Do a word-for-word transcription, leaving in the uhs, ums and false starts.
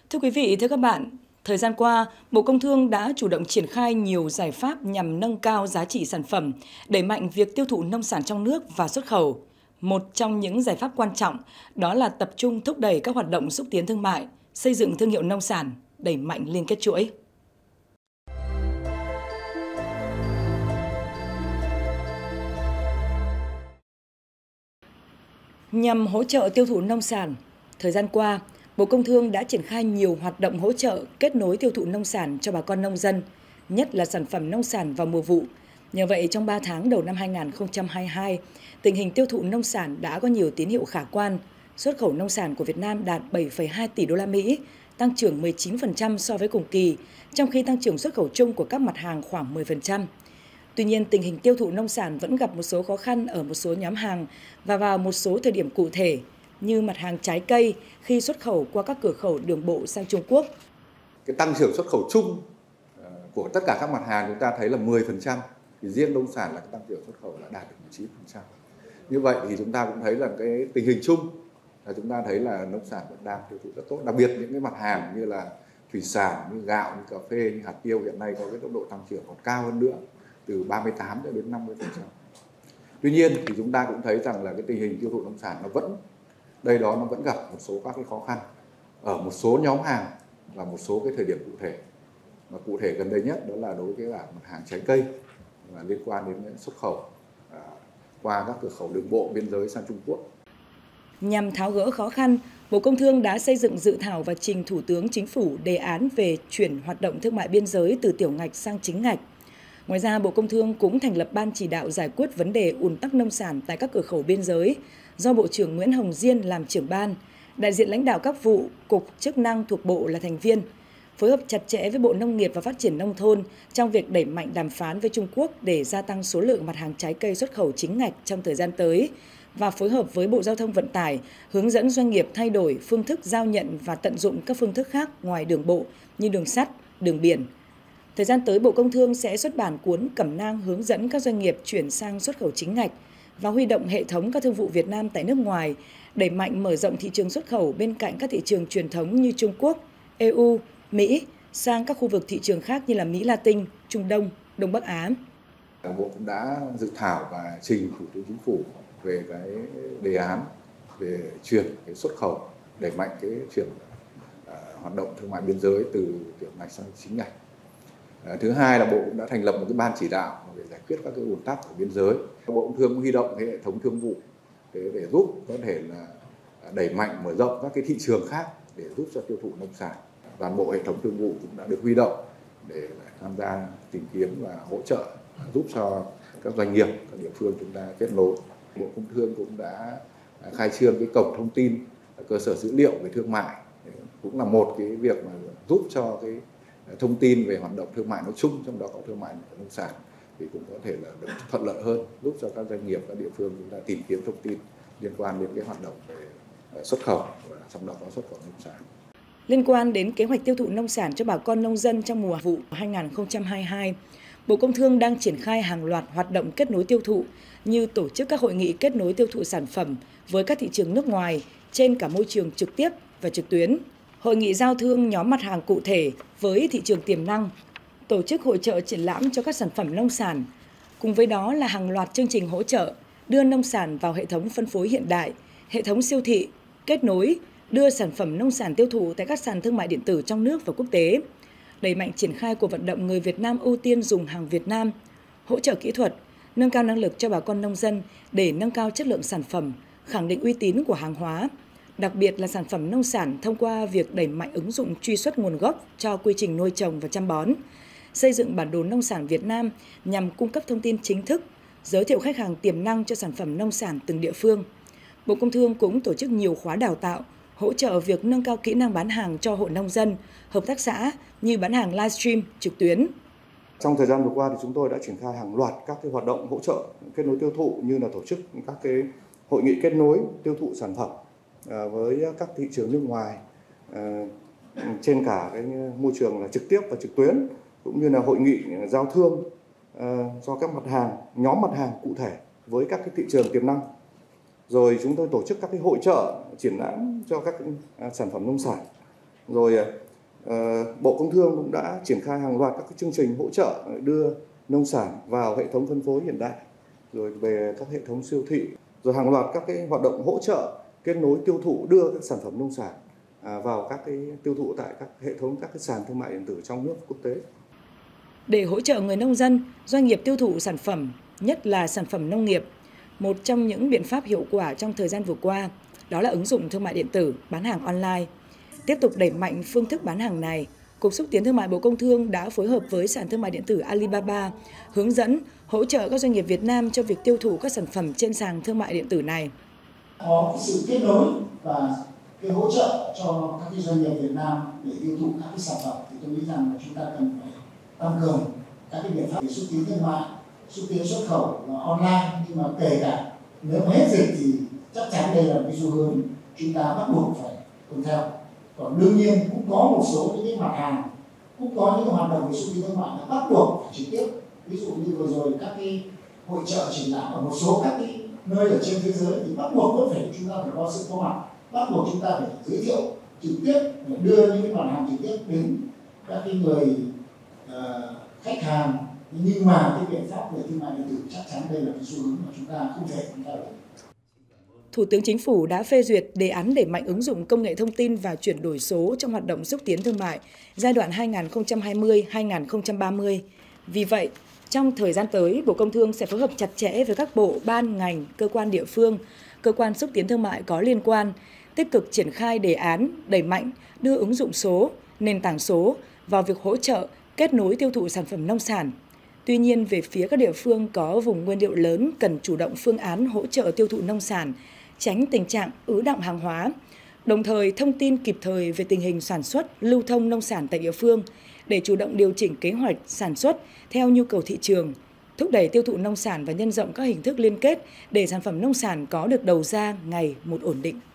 Thưa quý vị, thưa các bạn, thời gian qua, Bộ Công Thương đã chủ động triển khai nhiều giải pháp nhằm nâng cao giá trị sản phẩm, đẩy mạnh việc tiêu thụ nông sản trong nước và xuất khẩu. Một trong những giải pháp quan trọng đó là tập trung thúc đẩy các hoạt động xúc tiến thương mại, xây dựng thương hiệu nông sản, đẩy mạnh liên kết chuỗi. Nhằm hỗ trợ tiêu thụ nông sản, thời gian qua, Bộ Công Thương đã triển khai nhiều hoạt động hỗ trợ kết nối tiêu thụ nông sản cho bà con nông dân, nhất là sản phẩm nông sản vào mùa vụ. Nhờ vậy, trong ba tháng đầu năm hai nghìn không trăm hai mươi hai, tình hình tiêu thụ nông sản đã có nhiều tín hiệu khả quan. Xuất khẩu nông sản của Việt Nam đạt bảy phẩy hai tỷ đô la Mỹ, tăng trưởng mười chín phần trăm so với cùng kỳ, trong khi tăng trưởng xuất khẩu chung của các mặt hàng khoảng mười phần trăm. Tuy nhiên, tình hình tiêu thụ nông sản vẫn gặp một số khó khăn ở một số nhóm hàng và vào một số thời điểm cụ thể, như mặt hàng trái cây khi xuất khẩu qua các cửa khẩu đường bộ sang Trung Quốc. Cái tăng trưởng xuất khẩu chung của tất cả các mặt hàng chúng ta thấy là mười phần trăm, thì riêng nông sản là cái tăng trưởng xuất khẩu là đạt được mười chín phần trăm. Như vậy thì chúng ta cũng thấy là cái tình hình chung là chúng ta thấy là nông sản vẫn đang tiêu thụ rất tốt, đặc biệt những cái mặt hàng như là thủy sản, như gạo, như cà phê, như hạt tiêu hiện nay có cái tốc độ tăng trưởng còn cao hơn nữa, từ ba mươi tám đến năm mươi phần trăm. Tuy nhiên thì chúng ta cũng thấy rằng là cái tình hình tiêu thụ nông sản nó vẫn đây đó nó vẫn gặp một số các cái khó khăn ở một số nhóm hàng và một số cái thời điểm cụ thể. Mà cụ thể gần đây nhất đó là đối với cả mặt hàng trái cây và liên quan đến xuất khẩu à, qua các cửa khẩu đường bộ biên giới sang Trung Quốc. Nhằm tháo gỡ khó khăn, Bộ Công Thương đã xây dựng dự thảo và trình Thủ tướng Chính phủ đề án về chuyển hoạt động thương mại biên giới từ tiểu ngạch sang chính ngạch. Ngoài ra, Bộ Công Thương cũng thành lập Ban chỉ đạo giải quyết vấn đề ùn tắc nông sản tại các cửa khẩu biên giới, do Bộ trưởng Nguyễn Hồng Diên làm trưởng ban, đại diện lãnh đạo các vụ, cục, chức năng thuộc Bộ là thành viên, phối hợp chặt chẽ với Bộ Nông nghiệp và Phát triển Nông thôn trong việc đẩy mạnh đàm phán với Trung Quốc để gia tăng số lượng mặt hàng trái cây xuất khẩu chính ngạch trong thời gian tới, và phối hợp với Bộ Giao thông Vận tải hướng dẫn doanh nghiệp thay đổi phương thức giao nhận và tận dụng các phương thức khác ngoài đường bộ như đường sắt, đường biển. Thời gian tới, Bộ Công Thương sẽ xuất bản cuốn cẩm nang hướng dẫn các doanh nghiệp chuyển sang xuất khẩu chính ngạch và huy động hệ thống các thương vụ Việt Nam tại nước ngoài, đẩy mạnh mở rộng thị trường xuất khẩu bên cạnh các thị trường truyền thống như Trung Quốc, e u, Mỹ sang các khu vực thị trường khác như là Mỹ Latin, Trung Đông, Đông Bắc Á. Bộ cũng đã dự thảo và trình Thủ tướng Chính phủ về cái đề án về chuyển cái xuất khẩu, đẩy mạnh cái chuyển uh, hoạt động thương mại biên giới từ tiểu ngạch sang chính ngạch. Uh, thứ hai là Bộ cũng đã thành lập một cái ban chỉ đạo để giải quyết các cái ùn tắc ở biên giới. Bộ Công Thương cũng huy động cái hệ thống thương vụ để, để giúp có thể là đẩy mạnh mở rộng các cái thị trường khác để giúp cho tiêu thụ nông sản. Toàn bộ hệ thống thương vụ cũng đã được huy động để tham gia tìm kiếm và hỗ trợ giúp cho các doanh nghiệp, các địa phương chúng ta kết nối. Bộ Công Thương cũng đã khai trương cái cổng thông tin cơ sở dữ liệu về thương mại, cũng là một cái việc mà giúp cho cái thông tin về hoạt động thương mại nói chung, trong đó có thương mại nông sản, thì cũng có thể là được thuận lợi hơn, giúp cho các doanh nghiệp, các địa phương chúng ta tìm kiếm thông tin liên quan đến cái hoạt động về xuất khẩu, và trong đó có xuất khẩu nông sản. Liên quan đến kế hoạch tiêu thụ nông sản cho bà con nông dân trong mùa vụ hai nghìn không trăm hai mươi hai, Bộ Công Thương đang triển khai hàng loạt hoạt động kết nối tiêu thụ như tổ chức các hội nghị kết nối tiêu thụ sản phẩm với các thị trường nước ngoài trên cả môi trường trực tiếp và trực tuyến, hội nghị giao thương nhóm mặt hàng cụ thể với thị trường tiềm năng, tổ chức hội chợ triển lãm cho các sản phẩm nông sản. Cùng với đó là hàng loạt chương trình hỗ trợ đưa nông sản vào hệ thống phân phối hiện đại, hệ thống siêu thị, kết nối, đưa sản phẩm nông sản tiêu thụ tại các sàn thương mại điện tử trong nước và quốc tế, đẩy mạnh triển khai cuộc vận động người Việt Nam ưu tiên dùng hàng Việt Nam, hỗ trợ kỹ thuật, nâng cao năng lực cho bà con nông dân để nâng cao chất lượng sản phẩm, khẳng định uy tín của hàng hóa, đặc biệt là sản phẩm nông sản thông qua việc đẩy mạnh ứng dụng truy xuất nguồn gốc cho quy trình nuôi trồng và chăm bón, xây dựng bản đồ nông sản Việt Nam nhằm cung cấp thông tin chính thức, giới thiệu khách hàng tiềm năng cho sản phẩm nông sản từng địa phương. Bộ Công Thương cũng tổ chức nhiều khóa đào tạo, hỗ trợ việc nâng cao kỹ năng bán hàng cho hộ nông dân, hợp tác xã như bán hàng livestream trực tuyến. Trong thời gian vừa qua thì chúng tôi đã triển khai hàng loạt các cái hoạt động hỗ trợ kết nối tiêu thụ, như là tổ chức các cái hội nghị kết nối tiêu thụ sản phẩm với các thị trường nước ngoài trên cả cái môi trường là trực tiếp và trực tuyến, cũng như là hội nghị giao thương do các mặt hàng, nhóm mặt hàng cụ thể với các cái thị trường tiềm năng. Rồi chúng tôi tổ chức các cái hội chợ triển lãm cho các sản phẩm nông sản Rồi uh, Bộ Công Thương cũng đã triển khai hàng loạt các cái chương trình hỗ trợ đưa nông sản vào hệ thống phân phối hiện đại, rồi về các hệ thống siêu thị, rồi hàng loạt các cái hoạt động hỗ trợ kết nối tiêu thụ, đưa các sản phẩm nông sản vào các cái tiêu thụ tại các hệ thống các cái sàn thương mại điện tử trong nước quốc tế. Để hỗ trợ người nông dân, doanh nghiệp tiêu thụ sản phẩm, nhất là sản phẩm nông nghiệp, một trong những biện pháp hiệu quả trong thời gian vừa qua đó là ứng dụng thương mại điện tử, bán hàng online. Tiếp tục đẩy mạnh phương thức bán hàng này, Cục Xúc tiến Thương mại Bộ Công Thương đã phối hợp với sàn thương mại điện tử Alibaba hướng dẫn, hỗ trợ các doanh nghiệp Việt Nam cho việc tiêu thụ các sản phẩm trên sàn thương mại điện tử này. Có sự kết nối và cái hỗ trợ cho các cái doanh nghiệp Việt Nam để tiêu thụ các cái sản phẩm, thì tôi nghĩ rằng là chúng ta cần phải tăng cường các cái biện pháp để xúc tiến thương mại, xúc tiến xuất khẩu online, nhưng mà kể cả nếu hết dịch thì chắc chắn đây là cái xu hướng chúng ta bắt buộc phải tuân theo. Còn đương nhiên cũng có một số những cái mặt hàng, cũng có những cái hoạt động về xúc tiến thương mại là bắt buộc phải trực tiếp. Ví dụ như vừa rồi các cái hội chợ triển lãm ở một số các cái nơi ở trên thế giới thì bắt buộc vẫn phải chúng ta phải có sự có mặt, bắt buộc chúng ta phải giới thiệu trực tiếp để đưa những cái mặt hàng trực tiếp đến các cái người uh, khách hàng. Nhưng mà cái biện pháp về thương mại điện tử chắc chắn đây là cái xu hướng mà chúng ta không thể chúng ta được. Thủ tướng Chính phủ đã phê duyệt đề án đẩy mạnh ứng dụng công nghệ thông tin và chuyển đổi số trong hoạt động xúc tiến thương mại giai đoạn hai nghìn không trăm hai mươi đến hai nghìn không trăm ba mươi. Vì vậy, trong thời gian tới, Bộ Công Thương sẽ phối hợp chặt chẽ với các bộ, ban, ngành, cơ quan địa phương, cơ quan xúc tiến thương mại có liên quan, tích cực triển khai đề án đẩy mạnh đưa ứng dụng số, nền tảng số vào việc hỗ trợ kết nối tiêu thụ sản phẩm nông sản. Tuy nhiên, về phía các địa phương có vùng nguyên liệu lớn cần chủ động phương án hỗ trợ tiêu thụ nông sản, tránh tình trạng ứ đọng hàng hóa, đồng thời thông tin kịp thời về tình hình sản xuất, lưu thông nông sản tại địa phương để chủ động điều chỉnh kế hoạch sản xuất theo nhu cầu thị trường, thúc đẩy tiêu thụ nông sản và nhân rộng các hình thức liên kết để sản phẩm nông sản có được đầu ra ngày một ổn định.